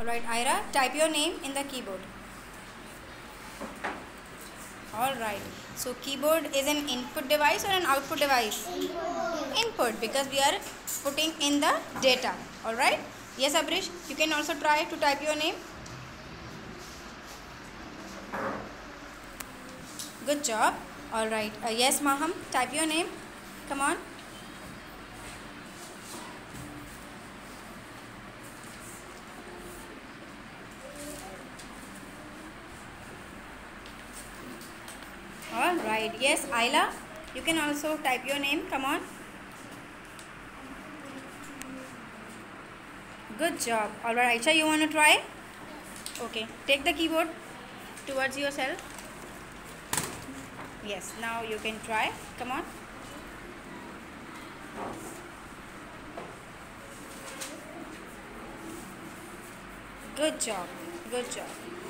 Alright, Ira, type your name in the keyboard. Alright, so keyboard is an input device or an output device? Input, because we are putting in the data. Alright, yes Abrish, you can also try to type your name. Good job. Alright, yes Maham, type your name. Come on. Alright, yes Ayla, you can also type your name. Come on. Good job. Alright, Aisha, you want to try? Okay, take the keyboard towards yourself. Yes, now you can try. Come on. Good job. Good job.